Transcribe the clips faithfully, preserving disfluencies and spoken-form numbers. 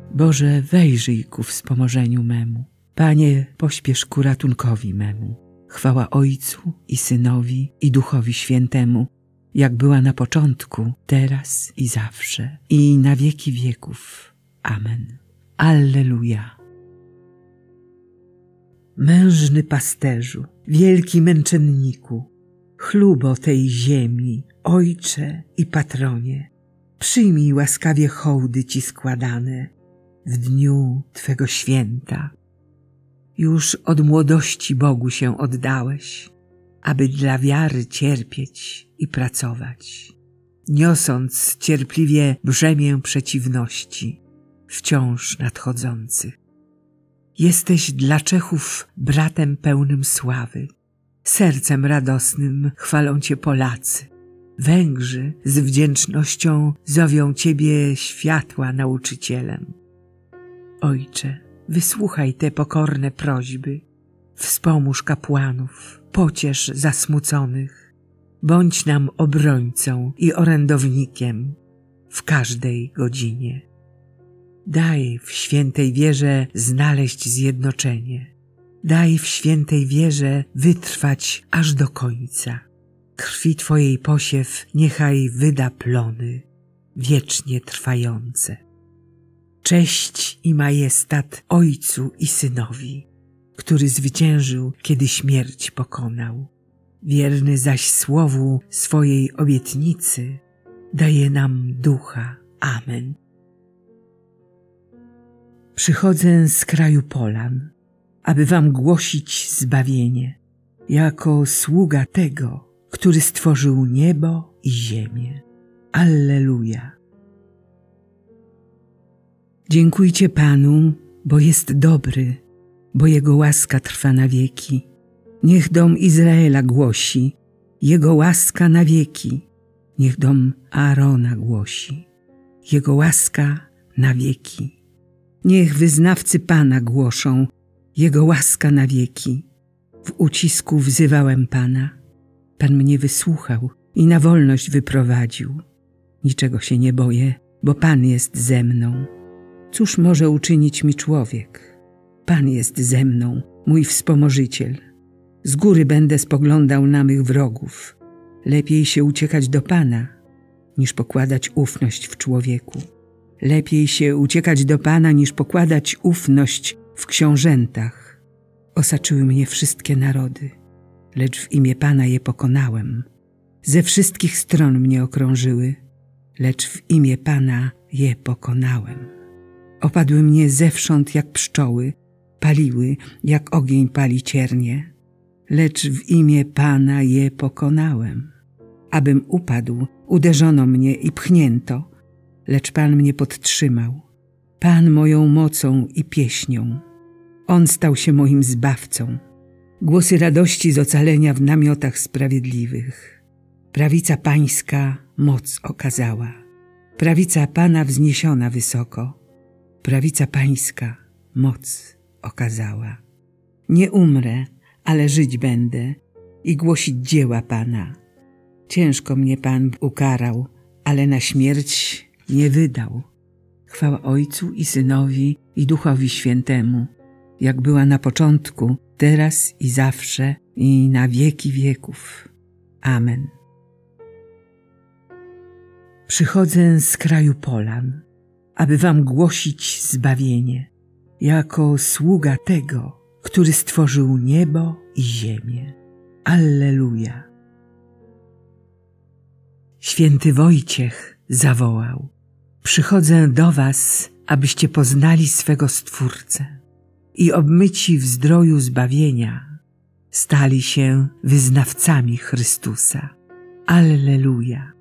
Boże, wejrzyj ku wspomożeniu memu. Panie, pośpiesz ku ratunkowi memu. Chwała Ojcu i Synowi i Duchowi Świętemu, jak była na początku, teraz i zawsze, i na wieki wieków. Amen. Alleluja. Mężny pasterzu, wielki męczenniku, chlubo tej ziemi, Ojcze i Patronie, przyjmij łaskawie hołdy Ci składane w dniu Twego święta. Już od młodości Bogu się oddałeś, aby dla wiary cierpieć i pracować, niosąc cierpliwie brzemię przeciwności wciąż nadchodzących. Jesteś dla Czechów bratem pełnym sławy, sercem radosnym chwalą Cię Polacy. Węgrzy z wdzięcznością zowią Ciebie światła nauczycielem. Ojcze, wysłuchaj te pokorne prośby, wspomóż kapłanów, pociesz zasmuconych, bądź nam obrońcą i orędownikiem w każdej godzinie. Daj w świętej wierze znaleźć zjednoczenie, daj w świętej wierze wytrwać aż do końca. Krwi Twojej posiew niechaj wyda plony wiecznie trwające. Cześć i majestat Ojcu i Synowi, który zwyciężył, kiedy śmierć pokonał. Wierny zaś słowu swojej obietnicy daje nam ducha. Amen. Przychodzę z kraju polan, aby wam głosić zbawienie, jako sługa tego, który stworzył niebo i ziemię. Alleluja. Dziękujcie Panu, bo jest dobry, bo Jego łaska trwa na wieki. Niech dom Izraela głosi, Jego łaska na wieki. Niech dom Aarona głosi, Jego łaska na wieki. Niech wyznawcy Pana głoszą, Jego łaska na wieki. W ucisku wzywałem Pana. Pan mnie wysłuchał i na wolność wyprowadził. Niczego się nie boję, bo Pan jest ze mną. Cóż może uczynić mi człowiek? Pan jest ze mną, mój wspomożyciel. Z góry będę spoglądał na mych wrogów. Lepiej się uciekać do Pana, niż pokładać ufność w człowieku. Lepiej się uciekać do Pana, niż pokładać ufność w książętach. Osaczyły mnie wszystkie narody, lecz w imię Pana je pokonałem. Ze wszystkich stron mnie okrążyły, lecz w imię Pana je pokonałem. Opadły mnie zewsząd jak pszczoły, paliły jak ogień pali ciernie, lecz w imię Pana je pokonałem. Abym upadł, uderzono mnie i pchnięto, lecz Pan mnie podtrzymał. Pan moją mocą i pieśnią. On stał się moim zbawcą. Głosy radości z ocalenia w namiotach sprawiedliwych. Prawica Pańska moc okazała. Prawica Pana wzniesiona wysoko. Prawica Pańska moc okazała. Nie umrę, ale żyć będę i głosić dzieła Pana. Ciężko mnie Pan ukarał, ale na śmierć nie wydał. Chwała Ojcu i Synowi i Duchowi Świętemu, jak była na początku, teraz i zawsze, i na wieki wieków. Amen. Przychodzę z kraju polan, aby wam głosić zbawienie, jako sługa tego, który stworzył niebo i ziemię. Alleluja. Święty Wojciech zawołał: przychodzę do was, abyście poznali swego Stwórcę i obmyci w zdroju zbawienia stali się wyznawcami Chrystusa. Alleluja.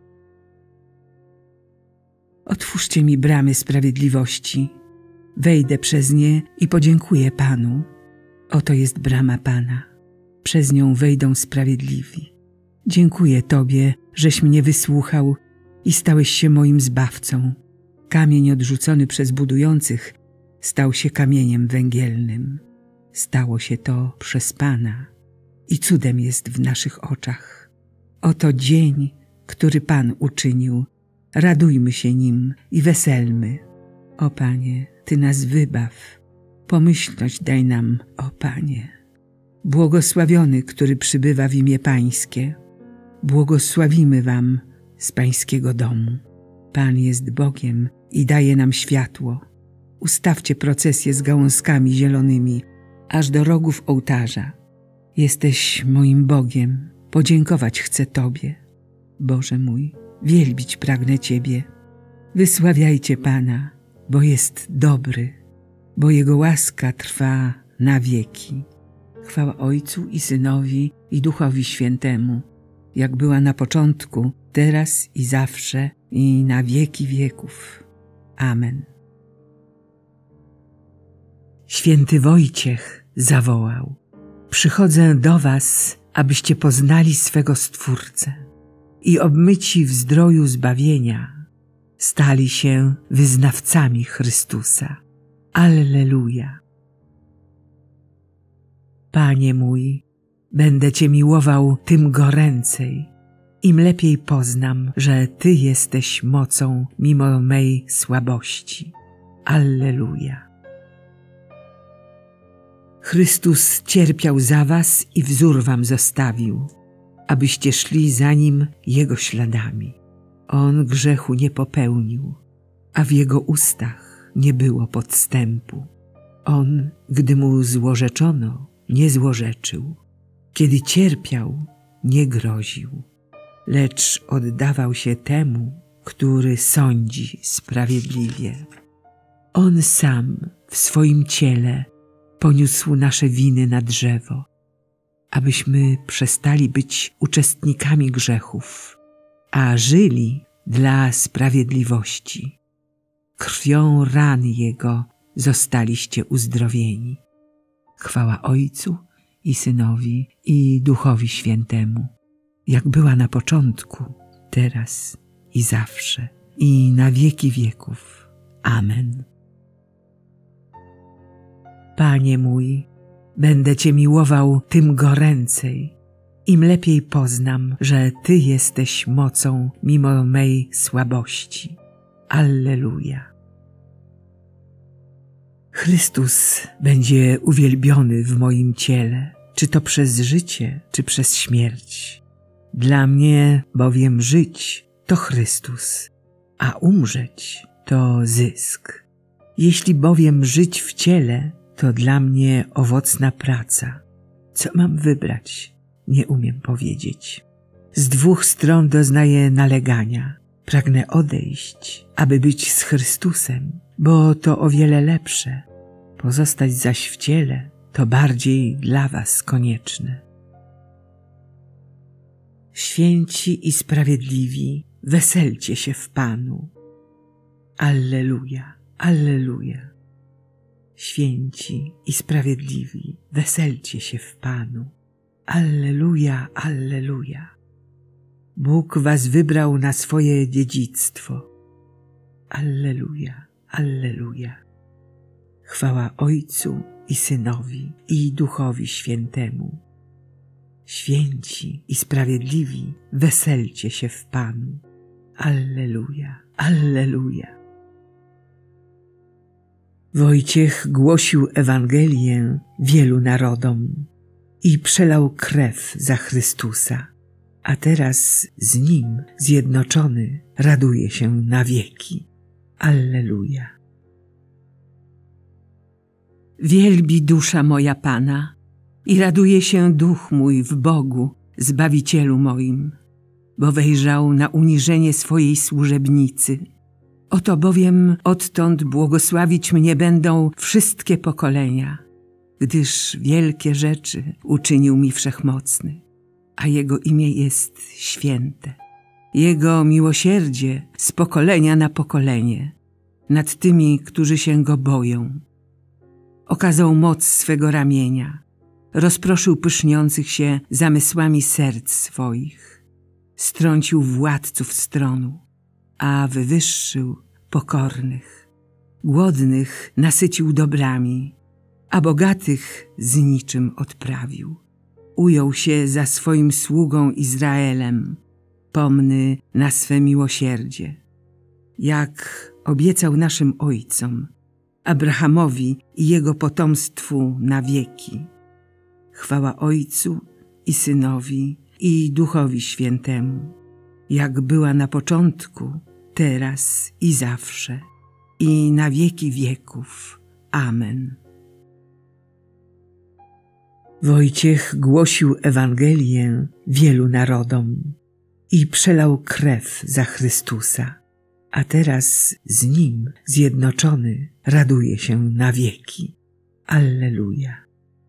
Otwórzcie mi bramy sprawiedliwości, wejdę przez nie i podziękuję Panu. Oto jest brama Pana, przez nią wejdą sprawiedliwi. Dziękuję Tobie, żeś mnie wysłuchał i stałeś się moim zbawcą. Kamień odrzucony przez budujących stał się kamieniem węgielnym. Stało się to przez Pana i cudem jest w naszych oczach. Oto dzień, który Pan uczynił. Radujmy się nim i weselmy. O Panie, Ty nas wybaw, pomyślność daj nam, o Panie. Błogosławiony, który przybywa w imię Pańskie, błogosławimy Wam z Pańskiego domu. Pan jest Bogiem i daje nam światło. Ustawcie procesję z gałązkami zielonymi, aż do rogów ołtarza. Jesteś moim Bogiem, podziękować chcę Tobie. Boże mój, wielbić pragnę Ciebie. Wysławiajcie Pana, bo jest dobry, bo Jego łaska trwa na wieki. Chwała Ojcu i Synowi i Duchowi Świętemu, jak była na początku, teraz i zawsze, i na wieki wieków. Amen. Święty Wojciech zawołał: przychodzę do was, abyście poznali swego Stwórcę i obmyci w zdroju zbawienia stali się wyznawcami Chrystusa. Alleluja. Panie mój, będę Cię miłował tym goręcej, im lepiej poznam, że Ty jesteś mocą mimo mej słabości. Alleluja. Chrystus cierpiał za was i wzór wam zostawił, abyście szli za Nim Jego śladami. On grzechu nie popełnił, a w Jego ustach nie było podstępu. On, gdy Mu złorzeczono, nie złorzeczył. Kiedy cierpiał, nie groził, lecz oddawał się temu, który sądzi sprawiedliwie. On sam w swoim ciele poniósł nasze winy na drzewo, abyśmy przestali być uczestnikami grzechów, a żyli dla sprawiedliwości. Krwią ran Jego zostaliście uzdrowieni. Chwała Ojcu i Synowi i Duchowi Świętemu, jak była na początku, teraz i zawsze, i na wieki wieków. Amen. Panie mój, będę Cię miłował tym goręcej, im lepiej poznam, że Ty jesteś mocą mimo mej słabości. Alleluja. Chrystus będzie uwielbiony w moim ciele, czy to przez życie, czy przez śmierć. Dla mnie bowiem żyć to Chrystus, a umrzeć to zysk. Jeśli bowiem żyć w ciele, to dla mnie owocna praca. Co mam wybrać? Nie umiem powiedzieć. Z dwóch stron doznaję nalegania. Pragnę odejść, aby być z Chrystusem, bo to o wiele lepsze. Pozostać zaś w ciele to bardziej dla was konieczne. Święci i sprawiedliwi, weselcie się w Panu. Alleluja, alleluja. Święci i sprawiedliwi, weselcie się w Panu. Alleluja, alleluja. Bóg was wybrał na swoje dziedzictwo. Alleluja, alleluja. Chwała Ojcu i Synowi i Duchowi Świętemu. Święci i sprawiedliwi, weselcie się w Panu. Alleluja, alleluja. Wojciech głosił Ewangelię wielu narodom i przelał krew za Chrystusa, a teraz z Nim zjednoczony raduje się na wieki. Alleluja. Wielbi dusza moja Pana i raduje się duch mój w Bogu, Zbawicielu moim, bo wejrzał na uniżenie swojej służebnicy. Oto bowiem odtąd błogosławić mnie będą wszystkie pokolenia, gdyż wielkie rzeczy uczynił mi Wszechmocny, a Jego imię jest święte. Jego miłosierdzie z pokolenia na pokolenie nad tymi, którzy się Go boją. Okazał moc swego ramienia, rozproszył pyszniących się zamysłami serc swoich, strącił władców stronu, a wywyższył pokornych. Głodnych nasycił dobrami, a bogatych z niczym odprawił. Ujął się za swoim sługą Izraelem, pomny na swe miłosierdzie. Jak obiecał naszym ojcom, Abrahamowi i jego potomstwu na wieki. Chwała Ojcu i Synowi i Duchowi Świętemu, jak była na początku, teraz i zawsze, i na wieki wieków. Amen. Wojciech głosił Ewangelię wielu narodom i przelał krew za Chrystusa, a teraz z Nim zjednoczony raduje się na wieki. Alleluja.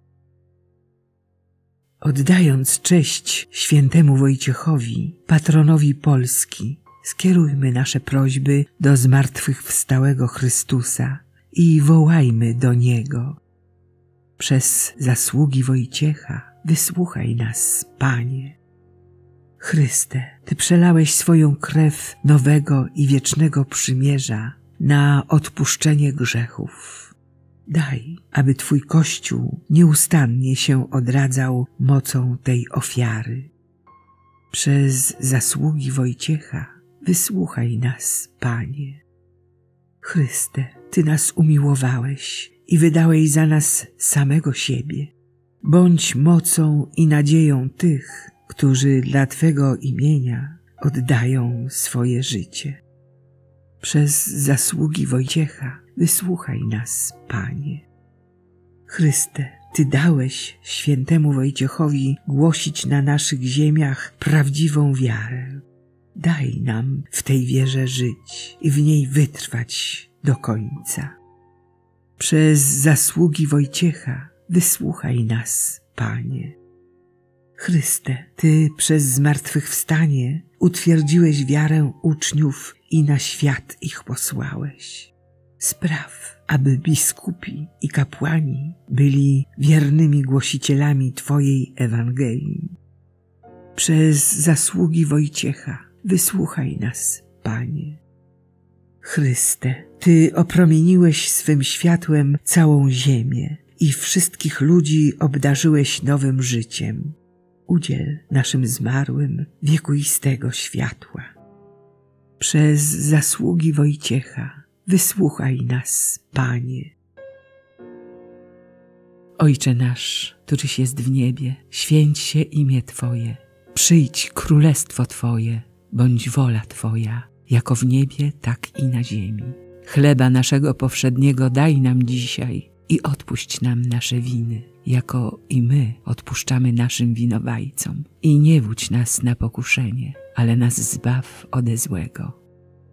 Oddając cześć świętemu Wojciechowi, patronowi Polski, skierujmy nasze prośby do zmartwychwstałego Chrystusa i wołajmy do Niego. Przez zasługi Wojciecha wysłuchaj nas, Panie. Chryste, Ty przelałeś swoją krew nowego i wiecznego przymierza na odpuszczenie grzechów. Daj, aby Twój Kościół nieustannie się odradzał mocą tej ofiary. Przez zasługi Wojciecha wysłuchaj nas, Panie. Chryste, Ty nas umiłowałeś i wydałeś za nas samego siebie. Bądź mocą i nadzieją tych, którzy dla Twego imienia oddają swoje życie. Przez zasługi Wojciecha wysłuchaj nas, Panie. Chryste, Ty dałeś świętemu Wojciechowi głosić na naszych ziemiach prawdziwą wiarę. Daj nam w tej wierze żyć i w niej wytrwać do końca. Przez zasługi Wojciecha wysłuchaj nas, Panie. Chryste, Ty przez zmartwychwstanie utwierdziłeś wiarę uczniów i na świat ich posłałeś. Spraw, aby biskupi i kapłani byli wiernymi głosicielami Twojej Ewangelii. Przez zasługi Wojciecha wysłuchaj nas, Panie. Chryste, Ty opromieniłeś swym światłem całą ziemię i wszystkich ludzi obdarzyłeś nowym życiem. Udziel naszym zmarłym wiekuistego światła. Przez zasługi Wojciecha wysłuchaj nas, Panie. Ojcze nasz, któryś jest w niebie, święć się imię Twoje. Przyjdź królestwo Twoje, bądź wola Twoja, jako w niebie, tak i na ziemi. Chleba naszego powszedniego daj nam dzisiaj i odpuść nam nasze winy, jako i my odpuszczamy naszym winowajcom. I nie wódź nas na pokuszenie, ale nas zbaw ode złego.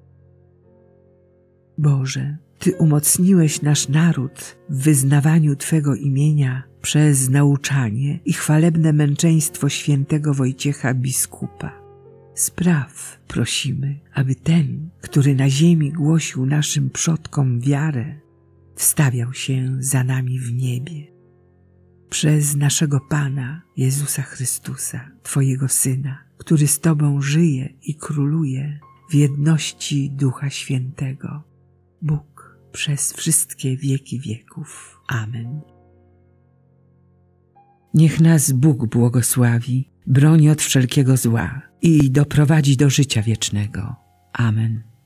Boże, Ty umocniłeś nasz naród w wyznawaniu Twego imienia przez nauczanie i chwalebne męczeństwo świętego Wojciecha biskupa. Spraw, prosimy, aby ten, który na ziemi głosił naszym przodkom wiarę, wstawiał się za nami w niebie. Przez naszego Pana Jezusa Chrystusa, Twojego Syna, który z Tobą żyje i króluje w jedności Ducha Świętego, Bóg przez wszystkie wieki wieków. Amen. Niech nas Bóg błogosławi, broni od wszelkiego zła i doprowadzi do życia wiecznego. Amen.